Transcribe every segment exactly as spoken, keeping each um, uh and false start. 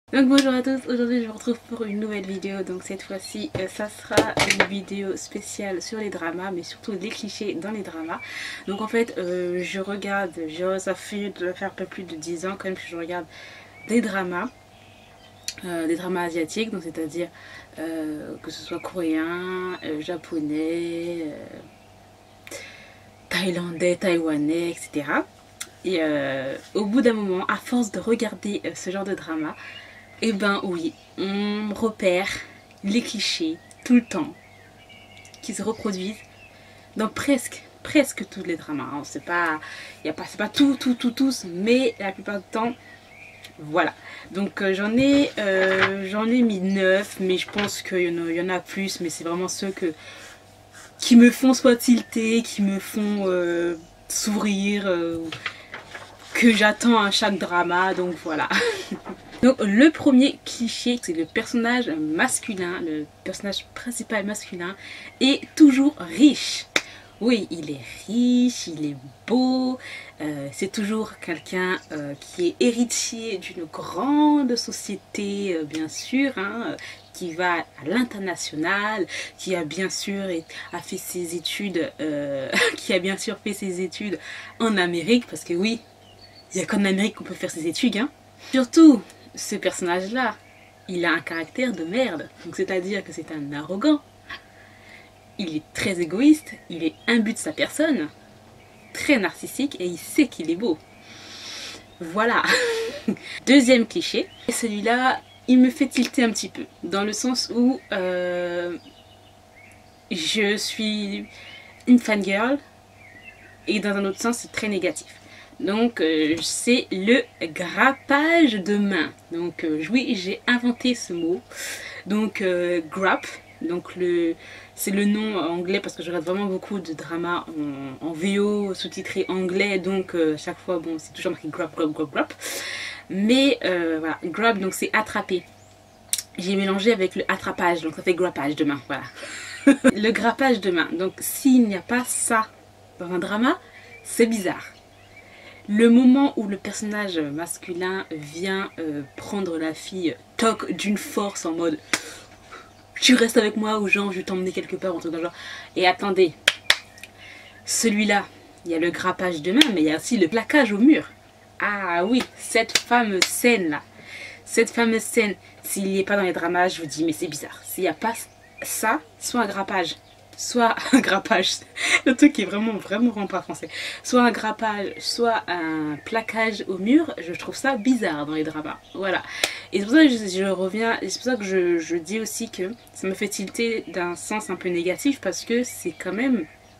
Donc bonjour à tous, aujourd'hui je vous retrouve pour une nouvelle vidéo. Donc cette fois-ci euh, ça sera une vidéo spéciale sur les dramas, mais surtout les clichés dans les dramas. Donc en fait euh, je regarde, je, ça fait de faire un peu plus de dix ans quand même que je regarde des dramas, euh, des dramas asiatiques, donc c'est-à-dire euh, que ce soit coréen, euh, japonais, euh, thaïlandais, taïwanais, et cetera. Et euh, au bout d'un moment, à force de regarder euh, ce genre de drama, et eh ben oui, on repère les clichés tout le temps qui se reproduisent dans presque, presque tous les dramas. Hein. C'est pas, y a pas, c'est pas tout, tout, tout, tous, mais la plupart du temps, voilà. Donc euh, j'en ai, euh, j'en ai mis neuf, mais je pense qu'il y, y en a plus, mais c'est vraiment ceux que, qui me font soit tilter, qui me font euh, sourire, euh, que j'attends à chaque drama, donc voilà. Donc le premier cliché, c'est le personnage masculin, le personnage principal masculin est toujours riche. Oui, il est riche, il est beau, euh, c'est toujours quelqu'un euh, qui est héritier d'une grande société, euh, bien sûr, hein, euh, qui va à l'international, qui a bien sûr a fait ses études, euh, qui a bien sûr fait ses études en Amérique, parce que oui, il n'y a qu'en Amérique qu'on peut faire ses études, hein. Surtout, ce personnage-là, il a un caractère de merde. Donc c'est-à-dire que c'est un arrogant. Il est très égoïste, il est imbu de sa personne, très narcissique et il sait qu'il est beau. Voilà. Deuxième cliché. Et celui-là, il me fait tilter un petit peu. Dans le sens où euh, je suis une fangirl et dans un autre sens, c'est très négatif. Donc euh, c'est le grappage de main. Donc euh, oui, j'ai inventé ce mot. Donc euh, grap, donc le c'est le nom anglais parce que je regarde vraiment beaucoup de dramas en, en V O sous-titré anglais. Donc euh, chaque fois bon c'est toujours marqué grab grab grab grab. Mais euh, voilà, grab donc c'est attraper. J'ai mélangé avec le attrapage, donc ça fait grappage de main. Voilà. Le grappage de main. Donc s'il n'y a pas ça dans un drama, c'est bizarre. Le moment où le personnage masculin vient euh, prendre la fille, toc d'une force en mode tu restes avec moi ou genre je vais t'emmener quelque part, un truc dans le genre. Et attendez, celui-là, il y a le grappage de main, mais il y a aussi le plaquage au mur. Ah oui, cette fameuse scène là, cette fameuse scène, s'il n'y est pas dans les dramas, je vous dis mais c'est bizarre. S'il n'y a pas ça, soit un grappage. Soit un grappage, le truc qui est vraiment vraiment vraiment pas français, soit un grappage, soit un plaquage au mur, je trouve ça bizarre dans les dramas, voilà. Et c'est pour ça que je, je reviens, c'est pour ça que je, je dis aussi que ça me fait tilter d'un sens un peu négatif, parce que c'est quand même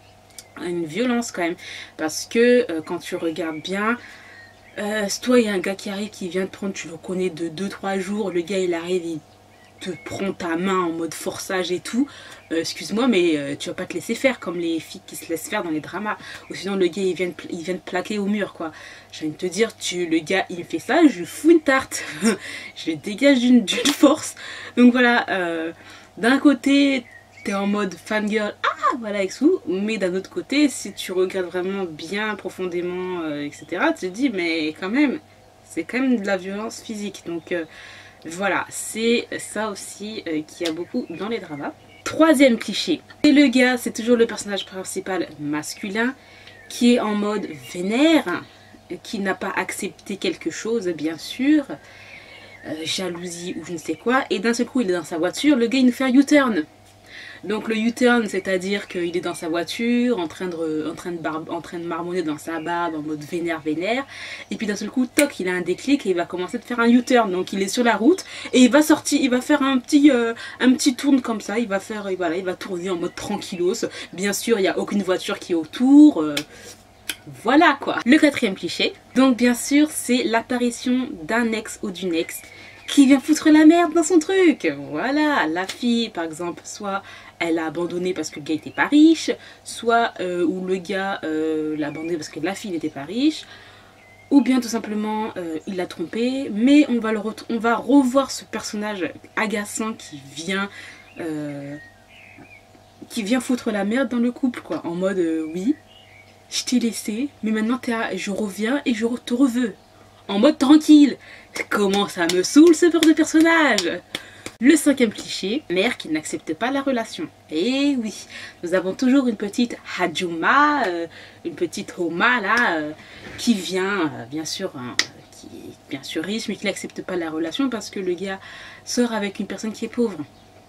une violence quand même, parce que euh, quand tu regardes bien, euh, toi il y a un gars qui arrive, qui vient te prendre, tu le connais de deux trois jours, le gars il arrive, il te prend ta main en mode forçage et tout, euh, excuse-moi mais euh, tu vas pas te laisser faire comme les filles qui se laissent faire dans les dramas, ou sinon le gars il vient, il vient te plaquer au mur quoi. Je viens de te dire, tu, le gars il me fait ça, je lui fous une tarte, je le dégage d'une force. Donc voilà, euh, d'un côté t'es en mode fangirl, ah voilà avec sous, mais d'un autre côté si tu regardes vraiment bien profondément euh, etc, tu te dis mais quand même c'est quand même de la violence physique. Donc euh, voilà, c'est ça aussi euh, qu'il y a beaucoup dans les dramas. Troisième cliché. Et le gars, c'est toujours le personnage principal masculin qui est en mode vénère, qui n'a pas accepté quelque chose, bien sûr, euh, jalousie ou je ne sais quoi. Et d'un seul coup, il est dans sa voiture, le gars il nous fait un U-turn. Donc le U-turn, c'est-à-dire qu'il est dans sa voiture, en train, de, en, train de barbe, en train de marmonner dans sa barbe, en mode vénère, vénère. Et puis d'un seul coup, toc, il a un déclic et il va commencer à faire un U-turn. Donc il est sur la route et il va sortir, il va faire un petit, euh, un petit tourne comme ça. Il va faire, voilà, il va tourner en mode tranquillos. Bien sûr, il n'y a aucune voiture qui est autour. Euh, voilà quoi. Le quatrième cliché. Donc bien sûr, c'est l'apparition d'un ex ou d'une ex qui vient foutre la merde dans son truc. Voilà, la fille par exemple, soit elle a abandonné parce que le gars était pas riche, soit euh, ou le gars euh, l'a abandonné parce que la fille n'était pas riche, ou bien tout simplement euh, il l'a trompé, mais on va, le on va revoir ce personnage agaçant qui vient euh, qui vient foutre la merde dans le couple quoi, en mode euh, oui, je t'ai laissé, mais maintenant es à, je reviens et je te reveux. en mode tranquille. Comment ça me saoule ce genre de personnage. Le cinquième cliché, mère qui n'accepte pas la relation. Et oui, nous avons toujours une petite Hajuma, euh, une petite Homa là, euh, qui vient, euh, bien sûr, hein, qui est bien sûr riche, mais qui n'accepte pas la relation parce que le gars sort avec une personne qui est pauvre.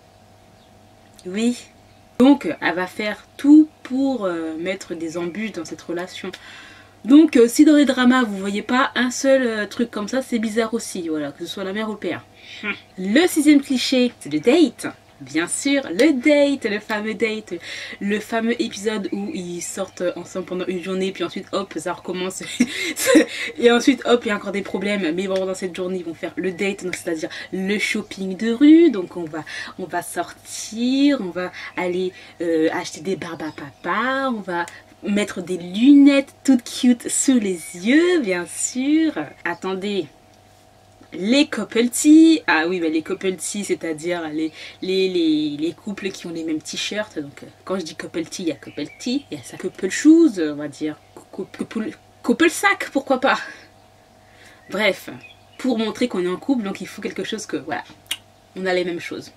Oui. Donc, elle va faire tout pour euh, mettre des embûches dans cette relation. Donc, euh, si dans les dramas, vous voyez pas un seul euh, truc comme ça, c'est bizarre aussi, voilà, que ce soit la mère ou le père. Le sixième cliché, c'est le date. Bien sûr, le date, le fameux date, le fameux épisode où ils sortent ensemble pendant une journée, puis ensuite hop, ça recommence. Et ensuite hop, il y a encore des problèmes, mais bon, dans cette journée, ils vont faire le date, donc c'est-à-dire le shopping de rue. Donc on va, on va sortir, on va aller euh, acheter des barbes à papa, on va mettre des lunettes toutes cute sous les yeux, bien sûr. Attendez. Les couple tea, ah oui, bah les couple tea, c'est-à-dire les, les, les, les couples qui ont les mêmes t-shirts. Donc, euh, quand je dis couple tea, il y a couple tea, il y a ça, couple shoes, on va dire, couple, couple sac, pourquoi pas. Bref, pour montrer qu'on est en couple, donc il faut quelque chose que, voilà, on a les mêmes choses.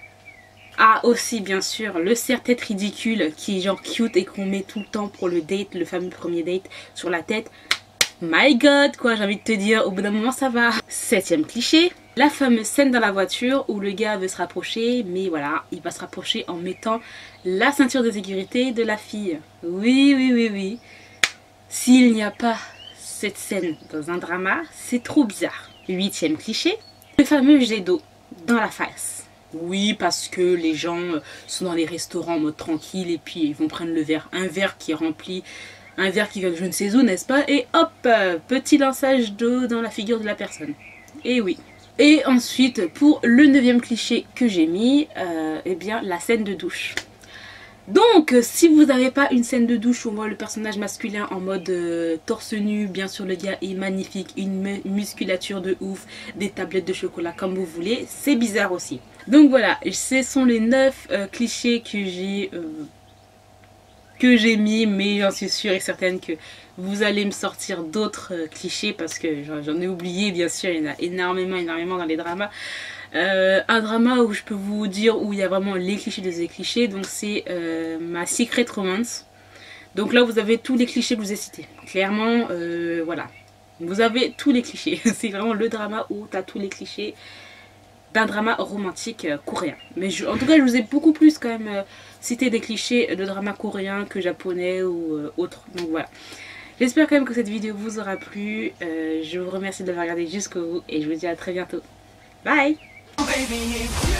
Ah, aussi, bien sûr, le serre-tête ridicule qui est genre cute et qu'on met tout le temps pour le date, le fameux premier date sur la tête. My god, quoi, j'ai envie de te dire, au bout d'un moment ça va. Septième cliché, la fameuse scène dans la voiture où le gars veut se rapprocher, mais voilà, il va se rapprocher en mettant la ceinture de sécurité de la fille. Oui, oui, oui, oui. S'il n'y a pas cette scène dans un drama, c'est trop bizarre. Huitième cliché, le fameux jet d'eau dans la face. Oui, parce que les gens sont dans les restaurants en mode tranquille et puis ils vont prendre le verre, un verre qui est rempli, un verre qui vient de je ne sais où, n'est-ce pas? Et hop, petit lançage d'eau dans la figure de la personne. Et oui. Et ensuite, pour le neuvième cliché que j'ai mis, euh, eh bien, la scène de douche. Donc, si vous n'avez pas une scène de douche où on voit le personnage masculin en mode euh, torse nu, bien sûr le gars est magnifique, une musculature de ouf, des tablettes de chocolat comme vous voulez, c'est bizarre aussi. Donc voilà, ce sont les neuf euh, clichés que j'ai... Euh, que j'ai mis, mais j'en suis sûre et certaine que vous allez me sortir d'autres euh, clichés parce que j'en ai oublié, bien sûr, il y en a énormément, énormément dans les dramas. Euh, un drama où je peux vous dire où il y a vraiment les clichés des clichés, donc c'est euh, ma Secret Romance. Donc là vous avez tous les clichés que je vous ai cités. Clairement, euh, voilà. Vous avez tous les clichés. C'est vraiment le drama où tu as tous les clichés d'un drama romantique euh, coréen. Mais je, en tout cas, je vous ai beaucoup plus quand même euh, cité des clichés de drama coréen que japonais ou euh, autres. Donc voilà. J'espère quand même que cette vidéo vous aura plu. Euh, je vous remercie d'avoir regardé jusqu'au bout et je vous dis à très bientôt. Bye! Oh baby.